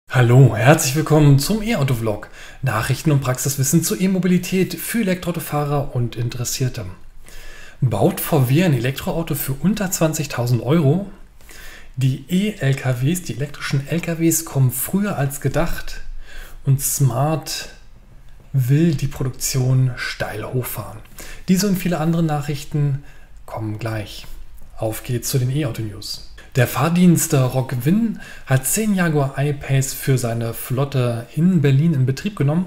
Hallo, herzlich willkommen zum E-Auto-Vlog. Nachrichten und Praxiswissen zur E-Mobilität für Elektroautofahrer und Interessierte. Baut VW ein Elektroauto für unter 20.000 Euro? Die E-LKWs, die elektrischen LKWs, kommen früher als gedacht und Smart will die Produktion steil hochfahren. Diese und viele andere Nachrichten kommen gleich. Auf geht's zu den E-Auto-News. Der Fahrdienst Rockwind hat 10 Jaguar I-Pace für seine Flotte in Berlin in Betrieb genommen.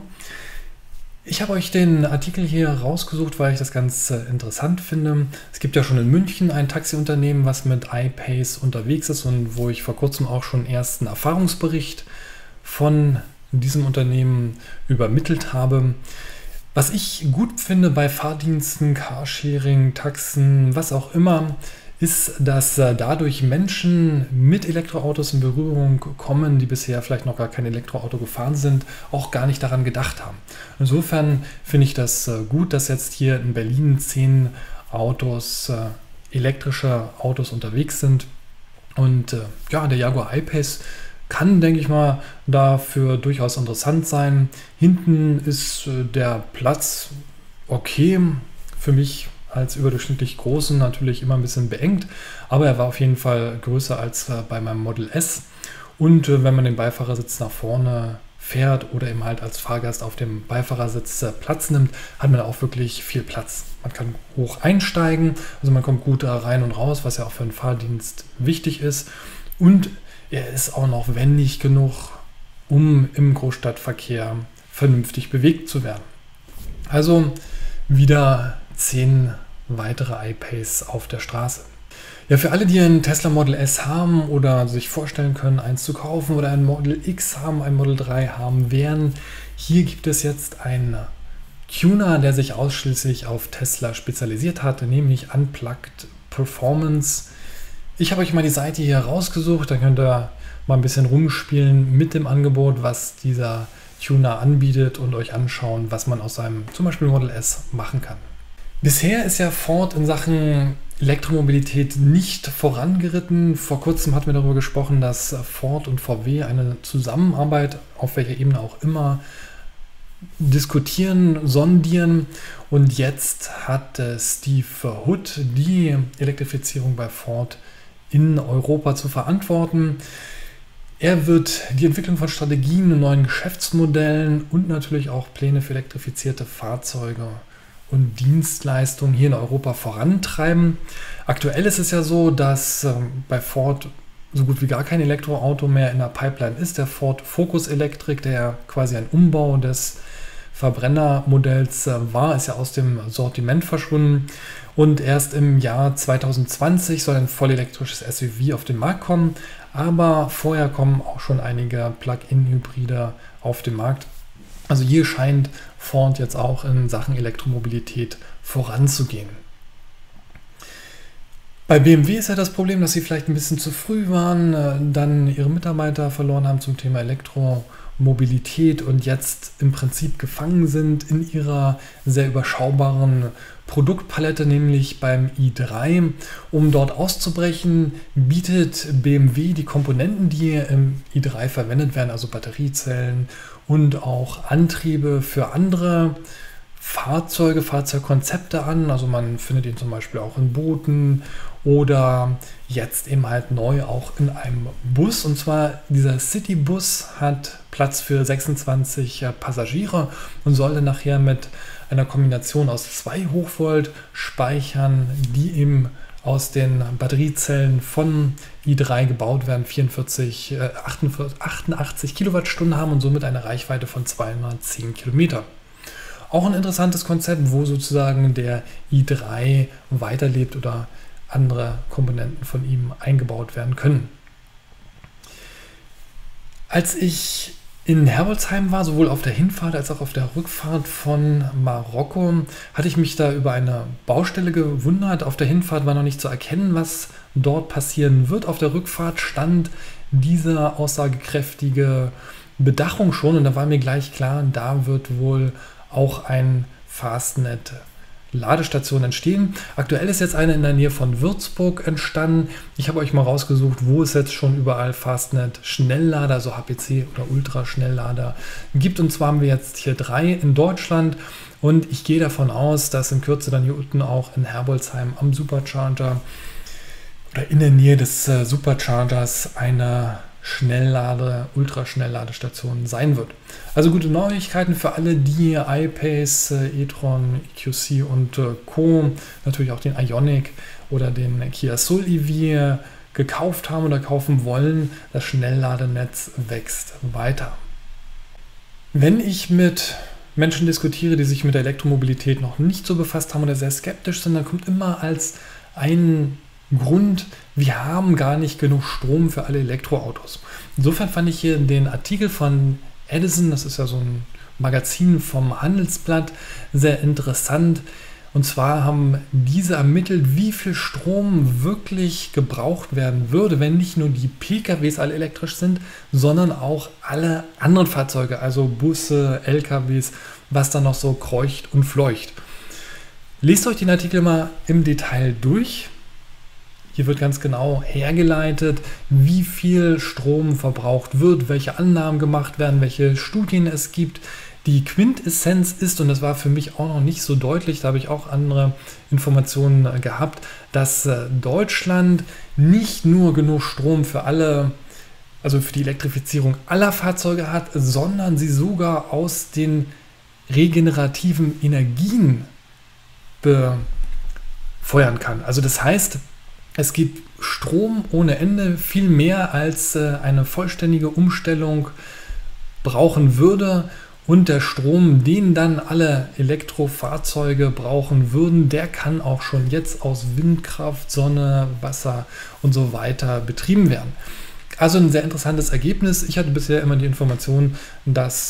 Ich habe euch den Artikel hier rausgesucht, weil ich das ganz interessant finde. Es gibt ja schon in München ein Taxiunternehmen, was mit I-Pace unterwegs ist und wo ich vor kurzem auch schon ersten Erfahrungsbericht von diesem Unternehmen übermittelt habe. Was ich gut finde bei Fahrdiensten, Carsharing, Taxen, was auch immer, ist, dass dadurch Menschen mit Elektroautos in Berührung kommen, die bisher vielleicht noch gar kein Elektroauto gefahren sind, auch gar nicht daran gedacht haben. Insofern finde ich das gut, dass jetzt hier in Berlin 10 Autos, elektrische Autos unterwegs sind. Und ja, der Jaguar I-Pace kann, denke ich mal, dafür durchaus interessant sein. Hinten ist der Platz okay, für mich als überdurchschnittlich großen natürlich immer ein bisschen beengt, aber er war auf jeden Fall größer als bei meinem Model S. Und wenn man den Beifahrersitz nach vorne fährt oder eben halt als Fahrgast auf dem Beifahrersitz Platz nimmt, hat man auch wirklich viel Platz. Man kann hoch einsteigen, also man kommt gut da rein und raus, was ja auch für einen Fahrdienst wichtig ist. Und er ist auch noch wendig genug, um im Großstadtverkehr vernünftig bewegt zu werden. Also wieder 10 weitere I-Pace auf der Straße. Ja, für alle, die einen Tesla Model S haben oder sich vorstellen können, eins zu kaufen oder ein Model X haben, ein Model 3 haben werden, hier gibt es jetzt einen Tuner, der sich ausschließlich auf Tesla spezialisiert hat, nämlich Unplugged Performance. Ich habe euch mal die Seite hier rausgesucht, da könnt ihr mal ein bisschen rumspielen mit dem Angebot, was dieser Tuner anbietet und euch anschauen, was man aus seinem zum Beispiel Model S machen kann. Bisher ist ja Ford in Sachen Elektromobilität nicht vorangeritten. Vor kurzem hatten wir darüber gesprochen, dass Ford und VW eine Zusammenarbeit, auf welcher Ebene auch immer, diskutieren, sondieren. Und jetzt hat Steve Hood die Elektrifizierung bei Ford in Europa zu verantworten. Er wird die Entwicklung von Strategien, neuen Geschäftsmodellen und natürlich auch Pläne für elektrifizierte Fahrzeuge und Dienstleistungen hier in Europa vorantreiben. Aktuell ist es ja so, dass bei Ford so gut wie gar kein Elektroauto mehr in der Pipeline ist. Der Ford Focus Electric, der quasi ein Umbau des Verbrennermodells war, ist ja aus dem Sortiment verschwunden. Und erst im Jahr 2020 soll ein vollelektrisches SUV auf den Markt kommen. Aber vorher kommen auch schon einige Plug-in-Hybride auf den Markt. Also hier scheint Ford jetzt auch in Sachen Elektromobilität voranzugehen. Bei BMW ist ja das Problem, dass sie vielleicht ein bisschen zu früh waren, dann ihre Mitarbeiter verloren haben zum Thema Elektromobilität und jetzt im Prinzip gefangen sind in ihrer sehr überschaubaren Produktpalette, nämlich beim i3. Um dort auszubrechen, bietet BMW die Komponenten, die im i3 verwendet werden, also Batteriezellen und auch Antriebe für andere Fahrzeuge, Fahrzeugkonzepte an. Also man findet ihn zum Beispiel auch in Booten oder jetzt eben halt neu auch in einem Bus. Und zwar dieser Citybus hat Platz für 26 Passagiere und sollte nachher mit einer Kombination aus 2 Hochvolt-Speichern, die eben aus den Batteriezellen von i3 gebaut werden, 88 Kilowattstunden haben und somit eine Reichweite von 210 Kilometer. Auch ein interessantes Konzept, wo sozusagen der i3 weiterlebt oder andere Komponenten von ihm eingebaut werden können. Als ich in Herbolzheim war, sowohl auf der Hinfahrt als auch auf der Rückfahrt von Marokko, hatte ich mich da über eine Baustelle gewundert. Auf der Hinfahrt war noch nicht zu erkennen, was dort passieren wird. Auf der Rückfahrt stand diese aussagekräftige Bedachung schon und da war mir gleich klar, da wird wohl auch ein Fastnet Ladestationen entstehen. Aktuell ist jetzt eine in der Nähe von Würzburg entstanden. Ich habe euch mal rausgesucht, wo es jetzt schon überall Fastnet Schnelllader, also HPC oder Ultraschnelllader gibt. Und zwar haben wir jetzt hier 3 in Deutschland. Und ich gehe davon aus, dass in Kürze dann hier unten auch in Herbolzheim am Supercharger oder in der Nähe des Superchargers eine Ultraschnellladestation sein wird. Also gute Neuigkeiten für alle, die iPace, e-tron, EQC und Co., natürlich auch den Ioniq oder den Kia Soul EV gekauft haben oder kaufen wollen. Das Schnellladenetz wächst weiter. Wenn ich mit Menschen diskutiere, die sich mit der Elektromobilität noch nicht so befasst haben oder sehr skeptisch sind, dann kommt immer als ein Grund, wir haben gar nicht genug Strom für alle Elektroautos. Insofern fand ich hier den Artikel von Edison, das ist ja so ein Magazin vom Handelsblatt, sehr interessant. Und zwar haben diese ermittelt, wie viel Strom wirklich gebraucht werden würde, wenn nicht nur die PKWs alle elektrisch sind, sondern auch alle anderen Fahrzeuge, also Busse, LKWs, was da noch so kreucht und fleucht. Lest euch den Artikel mal im Detail durch. Hier wird ganz genau hergeleitet, wie viel Strom verbraucht wird, welche Annahmen gemacht werden, welche Studien es gibt. Die Quintessenz ist, und das war für mich auch noch nicht so deutlich, da habe ich auch andere Informationen gehabt, dass Deutschland nicht nur genug Strom für alle, also für die Elektrifizierung aller Fahrzeuge hat, sondern sie sogar aus den regenerativen Energien befeuern kann. Also das heißt, es gibt Strom ohne Ende, viel mehr als eine vollständige Umstellung brauchen würde. Und der Strom, den dann alle Elektrofahrzeuge brauchen würden, der kann auch schon jetzt aus Windkraft, Sonne, Wasser und so weiter betrieben werden. Also ein sehr interessantes Ergebnis. Ich hatte bisher immer die Information, dass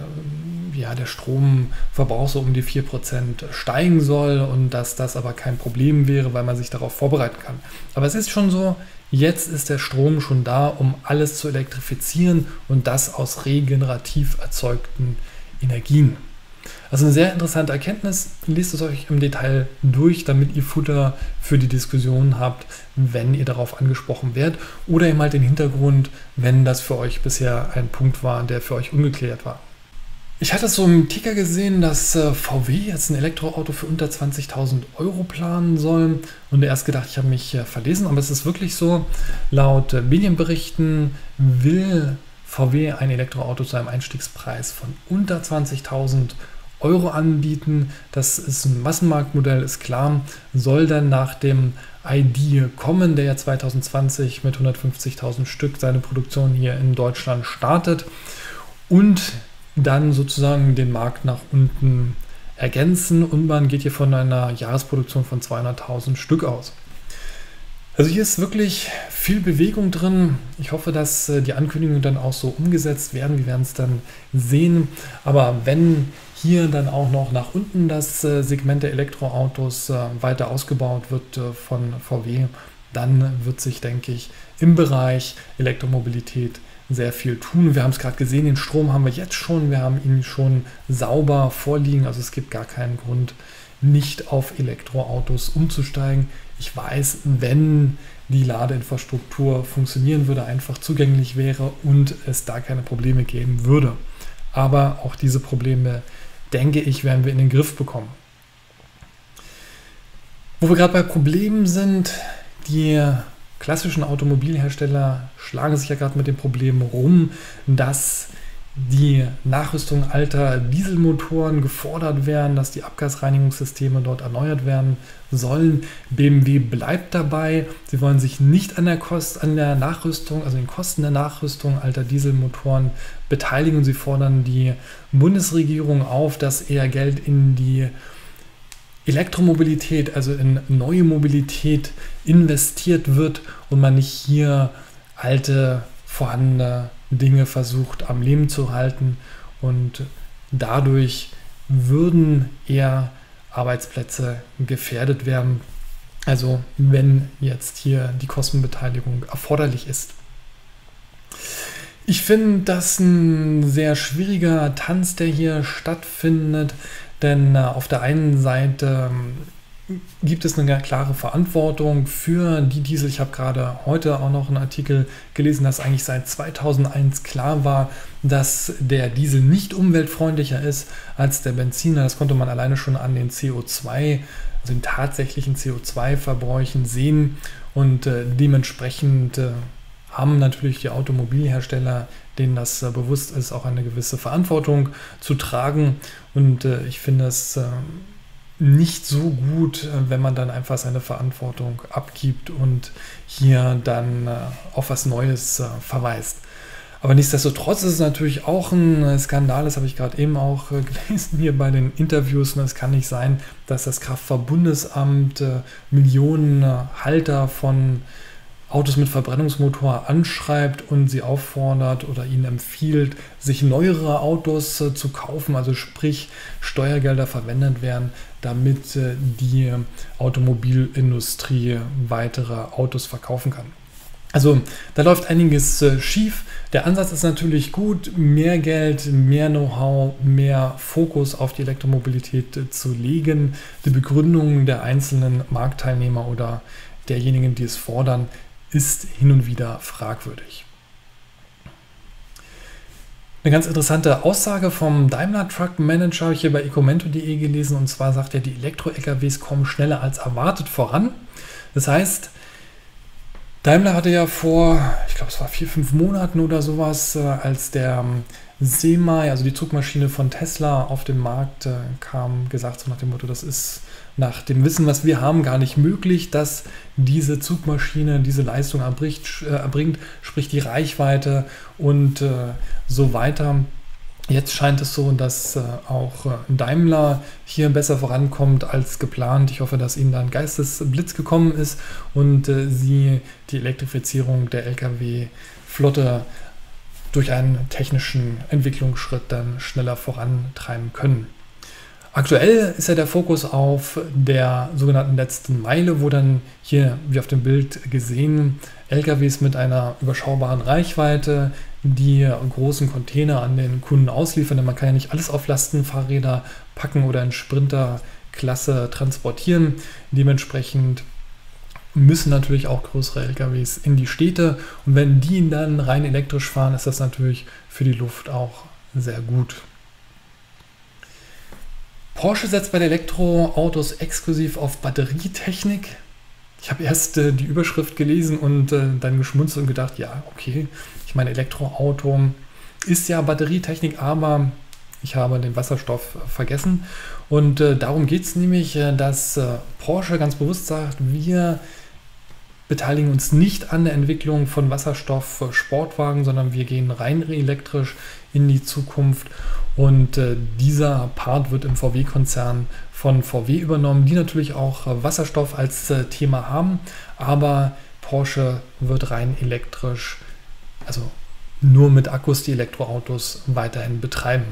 der Stromverbrauch so um die 4% steigen soll und dass das aber kein Problem wäre, weil man sich darauf vorbereiten kann. Aber es ist schon so, jetzt ist der Strom schon da, um alles zu elektrifizieren und das aus regenerativ erzeugten Energien. Also eine sehr interessante Erkenntnis. Lest es euch im Detail durch, damit ihr Futter für die Diskussion habt, wenn ihr darauf angesprochen werdet, oder eben halt den Hintergrund, wenn das für euch bisher ein Punkt war, der für euch ungeklärt war. Ich hatte so im Ticker gesehen, dass VW jetzt ein Elektroauto für unter 20.000 Euro planen soll, und erst gedacht, ich habe mich verlesen, aber es ist wirklich so. Laut Medienberichten will VW ein Elektroauto zu einem Einstiegspreis von unter 20.000 Euro anbieten. Das ist ein Massenmarktmodell, ist klar, soll dann nach dem ID kommen, der ja 2020 mit 150.000 Stück seine Produktion hier in Deutschland startet und dann sozusagen den Markt nach unten ergänzen, und man geht hier von einer Jahresproduktion von 200.000 Stück aus. Also hier ist wirklich viel Bewegung drin. Ich hoffe, dass die Ankündigungen dann auch so umgesetzt werden. Wir werden es dann sehen. Aber wenn hier dann auch noch nach unten das Segment der Elektroautos weiter ausgebaut wird von VW, dann wird sich, denke ich, im Bereich Elektromobilität sehr viel tun. Wir haben es gerade gesehen, den Strom haben wir jetzt schon. Wir haben ihn schon sauber vorliegen. Also es gibt gar keinen Grund, nicht auf Elektroautos umzusteigen. Ich weiß, wenn die Ladeinfrastruktur funktionieren würde, einfach zugänglich wäre und es da keine Probleme geben würde. Aber auch diese Probleme, denke ich, werden wir in den Griff bekommen. Wo wir gerade bei Problemen sind, die klassischen Automobilhersteller schlagen sich ja gerade mit dem Problem rum, dass die Nachrüstung alter Dieselmotoren gefordert werden, dass die Abgasreinigungssysteme dort erneuert werden sollen. BMW bleibt dabei. Sie wollen sich nicht an der Nachrüstung, also den Kosten der Nachrüstung alter Dieselmotoren beteiligen. Sie fordern die Bundesregierung auf, dass eher Geld in die Elektromobilität, also in neue Mobilität investiert wird und man nicht hier alte, vorhandene Dinge versucht am Leben zu halten, und dadurch würden eher Arbeitsplätze gefährdet werden, also wenn jetzt hier die Kostenbeteiligung erforderlich ist. Ich finde das ein sehr schwieriger Tanz, der hier stattfindet, denn auf der einen Seite gibt es eine klare Verantwortung für die Diesel. Ich habe gerade heute auch noch einen Artikel gelesen, dass eigentlich seit 2001 klar war, dass der Diesel nicht umweltfreundlicher ist als der Benziner. Das konnte man alleine schon an den CO2, also den tatsächlichen CO2-Verbräuchen sehen. Und dementsprechend haben natürlich die Automobilhersteller, denen das bewusst ist, auch eine gewisse Verantwortung zu tragen. Und ich finde es nicht so gut, wenn man dann einfach seine Verantwortung abgibt und hier dann auf was Neues verweist. Aber nichtsdestotrotz ist es natürlich auch ein Skandal, das habe ich gerade eben auch gelesen hier bei den Interviews. Und es kann nicht sein, dass das Kraftfahrtbundesamt Millionen Halter von Autos mit Verbrennungsmotor anschreibt und sie auffordert oder ihnen empfiehlt, sich neuere Autos zu kaufen, also sprich Steuergelder verwendet werden, damit die Automobilindustrie weitere Autos verkaufen kann. Also da läuft einiges schief. Der Ansatz ist natürlich gut, mehr Geld, mehr Know-how, mehr Fokus auf die Elektromobilität zu legen. Die Begründung der einzelnen Marktteilnehmer oder derjenigen, die es fordern, ist hin und wieder fragwürdig. Eine ganz interessante Aussage vom Daimler Truck Manager habe ich hier bei ecomento.de gelesen, und zwar sagt er, die Elektro-LKWs kommen schneller als erwartet voran. Das heißt, Daimler hatte ja vor, ich glaube es war 4-5 Monaten oder sowas, als der Semi, also die Zugmaschine von Tesla, auf den Markt kam, gesagt so nach dem Motto, das ist nach dem Wissen, was wir haben, gar nicht möglich, dass diese Zugmaschine diese Leistung erbringt, sprich die Reichweite und so weiter. Jetzt scheint es so, dass auch Daimler hier besser vorankommt als geplant. Ich hoffe, dass Ihnen da ein Geistesblitz gekommen ist und Sie die Elektrifizierung der Lkw-Flotte durch einen technischen Entwicklungsschritt dann schneller vorantreiben können. Aktuell ist ja der Fokus auf der sogenannten letzten Meile, wo dann hier, wie auf dem Bild gesehen, LKWs mit einer überschaubaren Reichweite die großen Container an den Kunden ausliefern, denn man kann ja nicht alles auf Lastenfahrräder packen oder in Sprinterklasse transportieren. Dementsprechend müssen natürlich auch größere LKWs in die Städte, und wenn die dann rein elektrisch fahren, ist das natürlich für die Luft auch sehr gut. Porsche setzt bei den Elektroautos exklusiv auf Batterietechnik. Ich habe erst die Überschrift gelesen und dann geschmunzelt und gedacht, ja, okay, ich meine, Elektroauto ist ja Batterietechnik, aber ich habe den Wasserstoff vergessen. Und darum geht es nämlich, dass Porsche ganz bewusst sagt, wir beteiligen uns nicht an der Entwicklung von Wasserstoff-Sportwagen, sondern wir gehen rein elektrisch in die Zukunft. Und dieser Part wird im VW-Konzern von VW übernommen, die natürlich auch Wasserstoff als Thema haben, aber Porsche wird rein elektrisch, also nur mit Akkus, die Elektroautos weiterhin betreiben.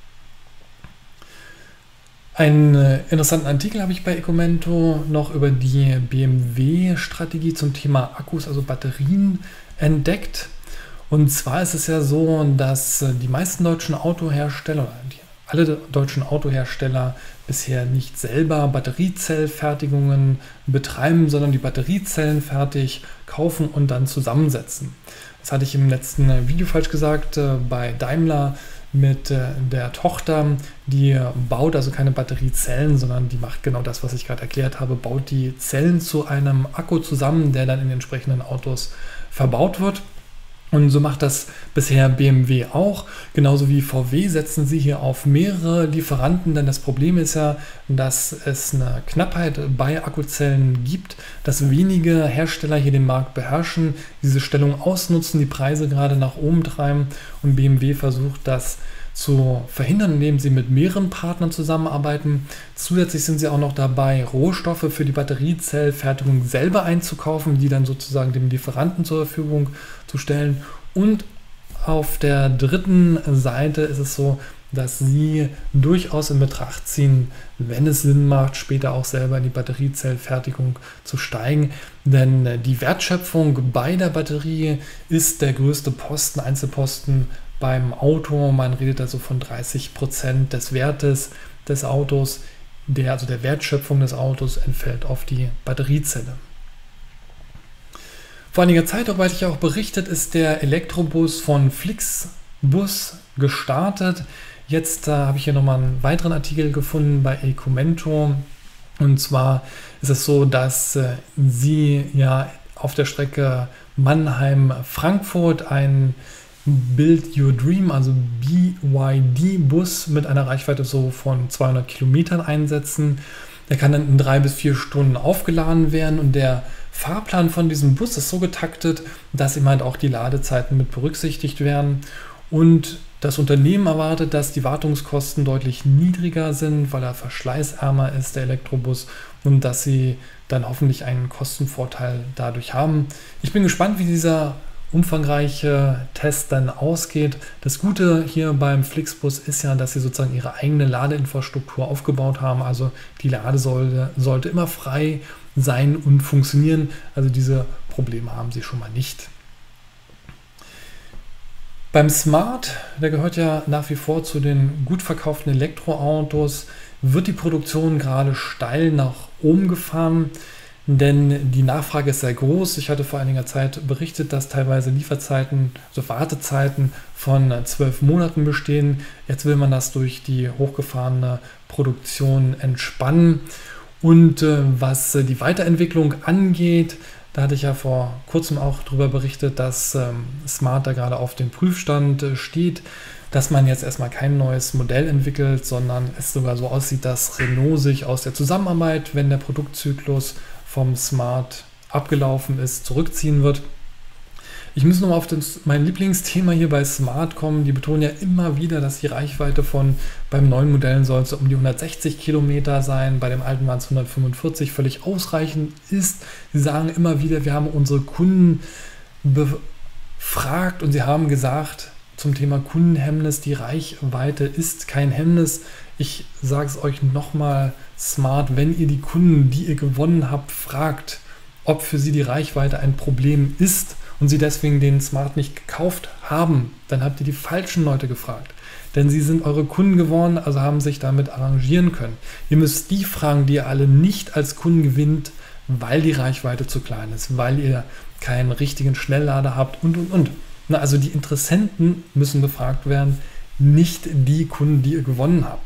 Einen interessanten Artikel habe ich bei ecomento noch über die BMW-Strategie zum Thema Akkus, also Batterien, entdeckt. Und zwar ist es ja so, dass die meisten deutschen Autohersteller, alle deutschen Autohersteller bisher nicht selber Batteriezellfertigungen betreiben, sondern die Batteriezellen fertig kaufen und dann zusammensetzen. Das hatte ich im letzten Video falsch gesagt. Bei Daimler mit der Tochter, die baut also keine Batteriezellen, sondern die macht genau das, was ich gerade erklärt habe, baut die Zellen zu einem Akku zusammen, der dann in entsprechenden Autos verbaut wird. Und so macht das bisher BMW auch. Genauso wie VW setzen sie hier auf mehrere Lieferanten, denn das Problem ist ja, dass es eine Knappheit bei Akkuzellen gibt, dass wenige Hersteller hier den Markt beherrschen, diese Stellung ausnutzen, die Preise gerade nach oben treiben, und BMW versucht das zu verhindern, indem sie mit mehreren Partnern zusammenarbeiten. Zusätzlich sind sie auch noch dabei, Rohstoffe für die Batteriezellfertigung selber einzukaufen, die dann sozusagen dem Lieferanten zur Verfügung zu stellen. Und auf der dritten Seite ist es so, dass sie durchaus in Betracht ziehen, wenn es Sinn macht, später auch selber in die Batteriezellfertigung zu steigen. Denn die Wertschöpfung bei der Batterie ist der größte Posten, Einzelposten beim Auto. Man redet also von 30% des Wertes, des Autos, also der Wertschöpfung des Autos, entfällt auf die Batteriezelle. Vor einiger Zeit, darüber hatte ich auch berichtet, ist der Elektrobus von Flixbus gestartet. Jetzt habe ich hier nochmal einen weiteren Artikel gefunden bei Ecomento. Und zwar ist es so, dass sie ja auf der Strecke Mannheim-Frankfurt einen Build Your Dream, also BYD-Bus mit einer Reichweite so von 200 Kilometern einsetzen. Der kann dann in 3 bis 4 Stunden aufgeladen werden und der Fahrplan von diesem Bus ist so getaktet, dass eben halt auch die Ladezeiten mit berücksichtigt werden. Und das Unternehmen erwartet, dass die Wartungskosten deutlich niedriger sind, weil er verschleißärmer ist, der Elektrobus, und dass sie dann hoffentlich einen Kostenvorteil dadurch haben. Ich bin gespannt, wie dieser umfangreiche Test dann ausgeht. Das Gute hier beim Flixbus ist ja, dass sie sozusagen ihre eigene Ladeinfrastruktur aufgebaut haben. Also die Ladesäule sollte immer frei sein und funktionieren. Also diese Probleme haben sie schon mal nicht. Beim Smart, der gehört ja nach wie vor zu den gut verkauften Elektroautos, wird die Produktion gerade steil nach oben gefahren, denn die Nachfrage ist sehr groß. Ich hatte vor einiger Zeit berichtet, dass teilweise Lieferzeiten, also Wartezeiten von 12 Monaten bestehen. Jetzt will man das durch die hochgefahrene Produktion entspannen. Und was die Weiterentwicklung angeht, da hatte ich ja vor kurzem auch darüber berichtet, dass Smart da gerade auf dem Prüfstand steht, dass man jetzt erstmal kein neues Modell entwickelt, sondern es sogar so aussieht, dass Renault sich aus der Zusammenarbeit, wenn der Produktzyklus vom Smart abgelaufen ist, zurückziehen wird. Ich muss nochmal auf mein Lieblingsthema hier bei Smart kommen. Die betonen ja immer wieder, dass die Reichweite beim neuen Modell soll es um die 160 Kilometer sein. Bei dem alten waren es 145, völlig ausreichend ist. Sie sagen immer wieder, wir haben unsere Kunden befragt und sie haben gesagt, zum Thema Kundenhemmnis, die Reichweite ist kein Hemmnis. Ich sage es euch nochmal, Smart, wenn ihr die Kunden, die ihr gewonnen habt, fragt, ob für sie die Reichweite ein Problem ist und sie deswegen den Smart nicht gekauft haben, dann habt ihr die falschen Leute gefragt. Denn sie sind eure Kunden geworden, also haben sich damit arrangieren können. Ihr müsst die fragen, die ihr alle nicht als Kunden gewinnt, weil die Reichweite zu klein ist, weil ihr keinen richtigen Schnelllader habt und. Also die Interessenten müssen befragt werden, nicht die Kunden, die ihr gewonnen habt.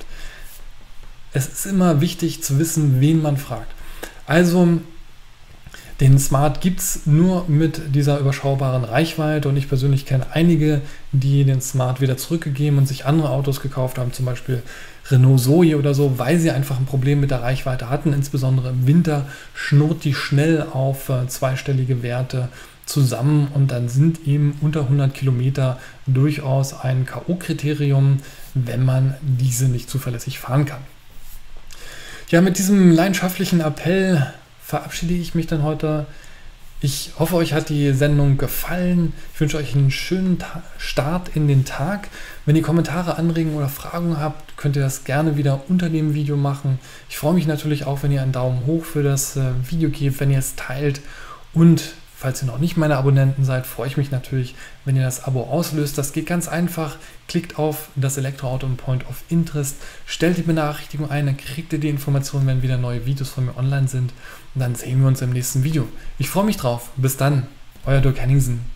Es ist immer wichtig zu wissen, wen man fragt. Also den Smart gibt es nur mit dieser überschaubaren Reichweite und ich persönlich kenne einige, die den Smart wieder zurückgegeben und sich andere Autos gekauft haben, zum Beispiel Renault Zoe oder so, weil sie einfach ein Problem mit der Reichweite hatten. Insbesondere im Winter schnurrt die schnell auf zweistellige Werte zusammen und dann sind eben unter 100 Kilometer durchaus ein K.O.-Kriterium, wenn man diese nicht zuverlässig fahren kann. Ja, mit diesem leidenschaftlichen Appell verabschiede ich mich dann heute. Ich hoffe, euch hat die Sendung gefallen. Ich wünsche euch einen schönen Start in den Tag. Wenn ihr Kommentare, Anregungen oder Fragen habt, könnt ihr das gerne wieder unter dem Video machen. Ich freue mich natürlich auch, wenn ihr einen Daumen hoch für das Video gebt, wenn ihr es teilt. Und falls ihr noch nicht meine Abonnenten seid, freue ich mich natürlich, wenn ihr das Abo auslöst. Das geht ganz einfach. Klickt auf das Elektroauto im Point of Interest, stellt die Benachrichtigung ein, dann kriegt ihr die Informationen, wenn wieder neue Videos von mir online sind. Und dann sehen wir uns im nächsten Video. Ich freue mich drauf. Bis dann, euer Dirk Henningsen.